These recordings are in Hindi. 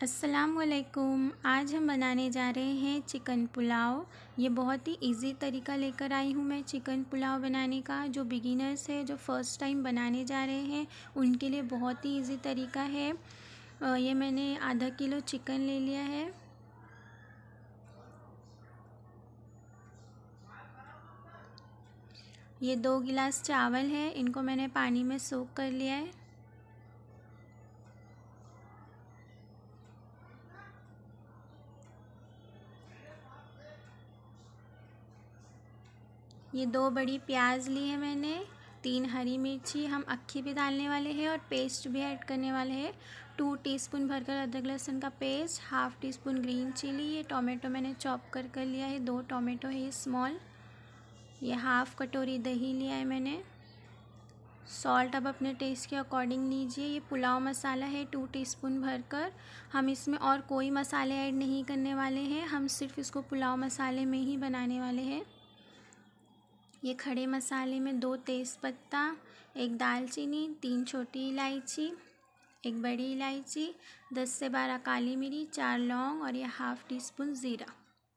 अस्सलामुअलैकुम। आज हम बनाने जा रहे हैं चिकन पुलाव। ये बहुत ही इजी तरीका लेकर आई हूँ मैं चिकन पुलाव बनाने का। जो बिगिनर्स है, जो फ़र्स्ट टाइम बनाने जा रहे हैं, उनके लिए बहुत ही इजी तरीका है। ये मैंने आधा किलो चिकन ले लिया है। ये 2 गिलास चावल है, इनको मैंने पानी में सोक कर लिया है। ये 2 बड़ी प्याज ली है मैंने, 3 हरी मिर्ची, हम अक्खी भी डालने वाले हैं और पेस्ट भी ऐड करने वाले हैं। 2 टीस्पून भरकर अदरक लहसुन का paste, half teaspoon green chilli. ये टोमेटो मैंने चॉप कर लिया है, 2 टोमेटो है ये स्मॉल। ये हाफ़ कटोरी दही लिया है मैंने। सॉल्ट अब अपने टेस्ट के अकॉर्डिंग लीजिए। ये पुलाव मसाला है 2 टीस्पून भरकर। हम इसमें और कोई मसाले ऐड नहीं करने वाले हैं, हम सिर्फ इसको पुलाव मसाले में ही बनाने वाले हैं। ये खड़े मसाले में 2 तेज़पत्ता, 1 दालचीनी, 3 छोटी इलायची, 1 बड़ी इलायची, 10 से 12 काली मिर्च, 4 लौंग और ये हाफ़ टी स्पून ज़ीरा।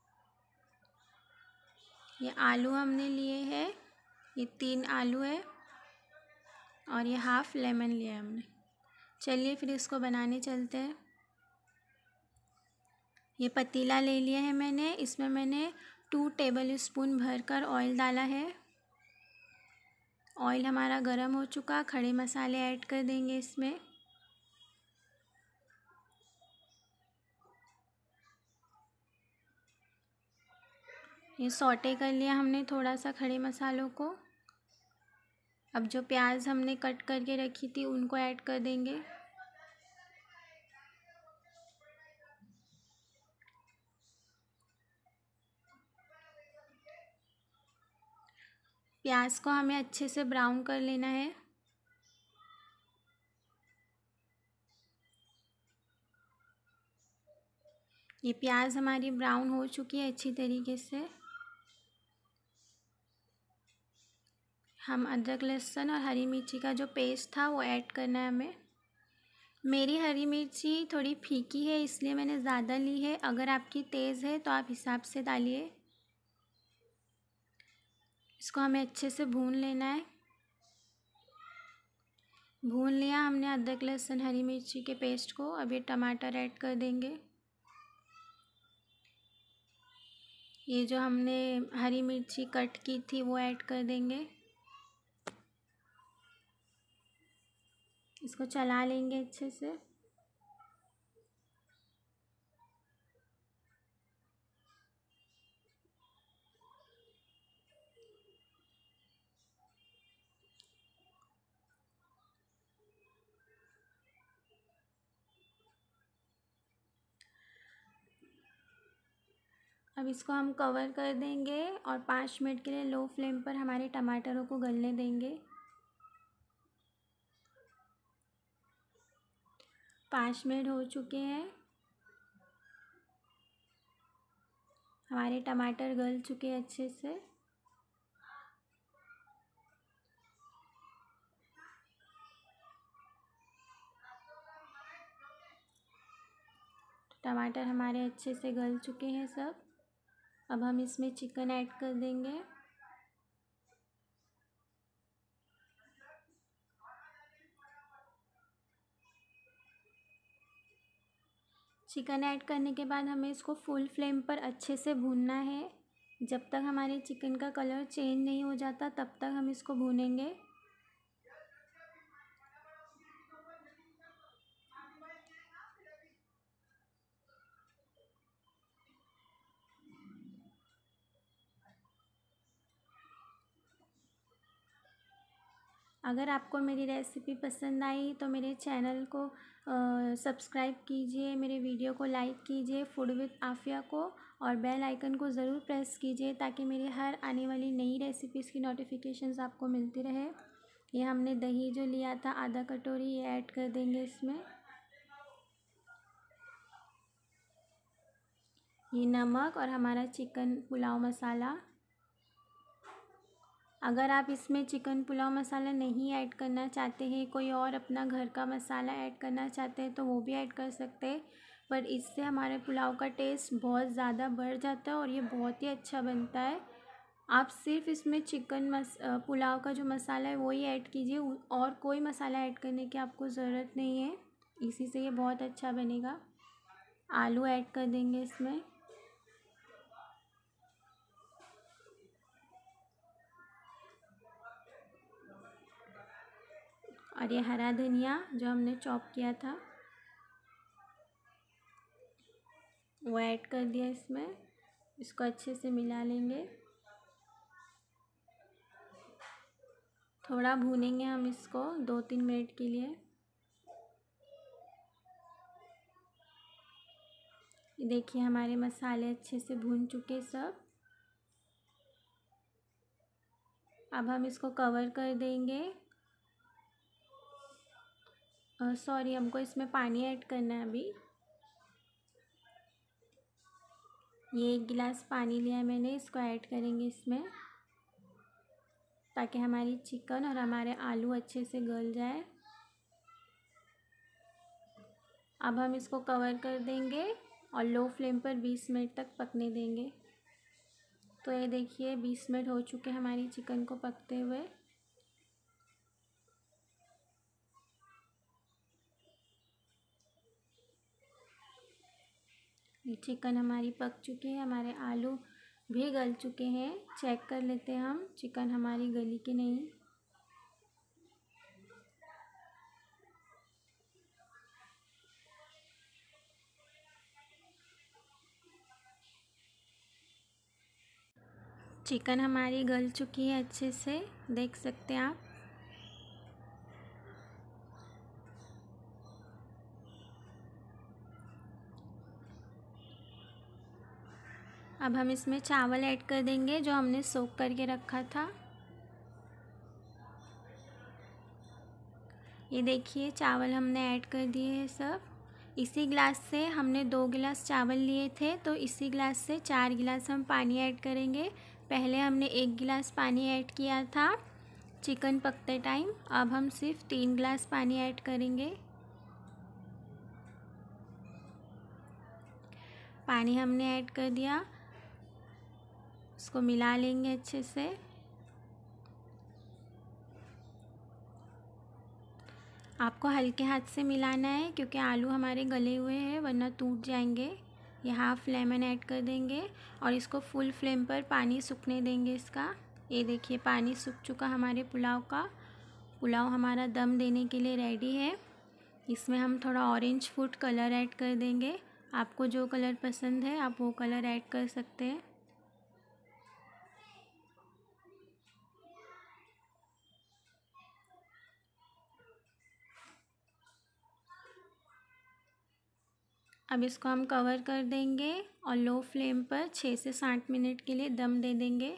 ये आलू हमने लिए हैं, ये 3 आलू है और ये हाफ़ लेमन लिया है हमने। चलिए फिर इसको बनाने चलते हैं। ये पतीला ले लिया है मैंने, इसमें मैंने 2 टेबल स्पून भरकर ऑयल डाला है। ऑयल हमारा गर्म हो चुका, खड़े मसाले ऐड कर देंगे इसमें। ये सौटे कर लिया हमने थोड़ा सा खड़े मसालों को। अब जो प्याज हमने कट करके रखी थी उनको ऐड कर देंगे। प्याज को हमें अच्छे से ब्राउन कर लेना है। ये प्याज हमारी ब्राउन हो चुकी है अच्छी तरीके से। हम अदरक लहसुन और हरी मिर्ची का जो पेस्ट था वो ऐड करना है हमें। मेरी हरी मिर्ची थोड़ी फीकी है इसलिए मैंने ज़्यादा ली है, अगर आपकी तेज़ है तो आप हिसाब से डालिए। इसको हमें अच्छे से भून लेना है। भून लिया हमने अदरक लहसुन हरी मिर्ची के पेस्ट को। अब ये टमाटर ऐड कर देंगे। ये जो हमने हरी मिर्ची कट की थी वो ऐड कर देंगे। इसको चला लेंगे अच्छे से। अब इसको हम कवर कर देंगे और 5 मिनट के लिए लो फ्लेम पर हमारे टमाटरों को गलने देंगे। 5 मिनट हो चुके हैं, हमारे टमाटर गल चुके हैं अच्छे से। टमाटर हमारे अच्छे से गल चुके हैं सब। अब हम इसमें चिकन ऐड कर देंगे। चिकन ऐड करने के बाद हमें इसको फुल फ्लेम पर अच्छे से भूनना है। जब तक हमारे चिकन का कलर चेंज नहीं हो जाता तब तक हम इसको भूनेंगे। अगर आपको मेरी रेसिपी पसंद आई तो मेरे चैनल को सब्सक्राइब कीजिए, मेरे वीडियो को लाइक कीजिए, फूड विद आफिया को, और बेल आइकन को ज़रूर प्रेस कीजिए ताकि मेरी हर आने वाली नई रेसिपीज़ की नोटिफिकेशंस आपको मिलती रहे। ये हमने दही जो लिया था आधा कटोरी, ये ऐड कर देंगे इसमें। ये नमक और हमारा चिकन पुलाव मसाला। अगर आप इसमें चिकन पुलाव मसाला नहीं ऐड करना चाहते हैं, कोई और अपना घर का मसाला ऐड करना चाहते हैं तो वो भी ऐड कर सकते हैं। पर इससे हमारे पुलाव का टेस्ट बहुत ज़्यादा बढ़ जाता है और ये बहुत ही अच्छा बनता है। आप सिर्फ इसमें पुलाव का जो मसाला है वही ऐड कीजिए और कोई मसाला ऐड करने की आपको ज़रूरत नहीं है। इसी से ये बहुत अच्छा बनेगा। आलू ऐड कर देंगे इसमें। और ये हरा धनिया जो हमने चॉप किया था वो ऐड कर दिया इसमें। इसको अच्छे से मिला लेंगे। थोड़ा भूनेंगे हम इसको 2-3 मिनट के लिए। देखिए हमारे मसाले अच्छे से भून चुके सब। अब हम इसको कवर कर देंगे। सॉरी, हमको इसमें पानी ऐड करना है अभी। ये 1 गिलास पानी लिया है मैंने, इसको ऐड करेंगे इसमें ताकि हमारी चिकन और हमारे आलू अच्छे से गल जाए। अब हम इसको कवर कर देंगे और लो फ्लेम पर 20 मिनट तक पकने देंगे। तो ये देखिए 20 मिनट हो चुके हमारी चिकन को पकते हुए। ये चिकन हमारी पक चुकी है, हमारे आलू भी गल चुके हैं। चेक कर लेते हैं हम चिकन हमारी गली कि नहीं। चिकन हमारी गल चुकी है अच्छे से, देख सकते हैं आप। अब हम इसमें चावल ऐड कर देंगे जो हमने सोक करके रखा था। ये देखिए चावल हमने ऐड कर दिए हैं सब। इसी गिलास से हमने 2 गिलास चावल लिए थे, तो इसी गिलास से 4 गिलास हम पानी ऐड करेंगे। पहले हमने 1 गिलास पानी ऐड किया था चिकन पकते टाइम। अब हम सिर्फ 3 गिलास पानी ऐड करेंगे। पानी हमने ऐड कर दिया, इसको मिला लेंगे अच्छे से। आपको हल्के हाथ से मिलाना है क्योंकि आलू हमारे गले हुए हैं वरना टूट जाएंगे। ये हाफ़ लेमन ऐड कर देंगे और इसको फुल फ्लेम पर पानी सूखने देंगे इसका। ये देखिए पानी सूख चुका हमारे पुलाव का। पुलाव हमारा दम देने के लिए रेडी है। इसमें हम थोड़ा ऑरेंज फूड कलर ऐड कर देंगे। आपको जो कलर पसंद है आप वो कलर ऐड कर सकते हैं। अब इसको हम कवर कर देंगे और लो फ्लेम पर 6 से 7 मिनट के लिए दम दे देंगे।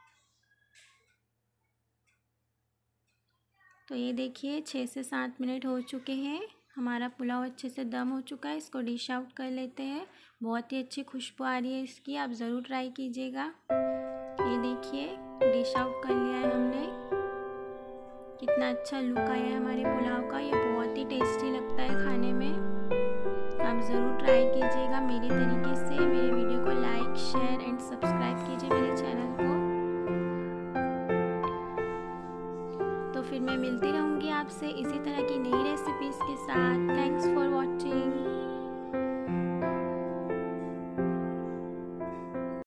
तो ये देखिए 6 से 7 मिनट हो चुके हैं, हमारा पुलाव अच्छे से दम हो चुका है। इसको डिश आउट कर लेते हैं। बहुत ही अच्छी खुशबू आ रही है इसकी, आप ज़रूर ट्राई कीजिएगा। ये देखिए डिश आउट कर लिया है हमने। कितना अच्छा लुक आया है हमारे पुलाव का। ये बहुत ही टेस्टी लगता है खाने में। आप ज़रूर ट्राई कीजिएगा मेरे तरीके से। मेरे वीडियो को लाइक, शेयर एंड सब्सक्राइब कीजिए मेरे चैनल को। तो फिर मैं मिलती रहूँगी आपसे इसी तरह की नई रेसिपीज़ के साथ। थैंक्स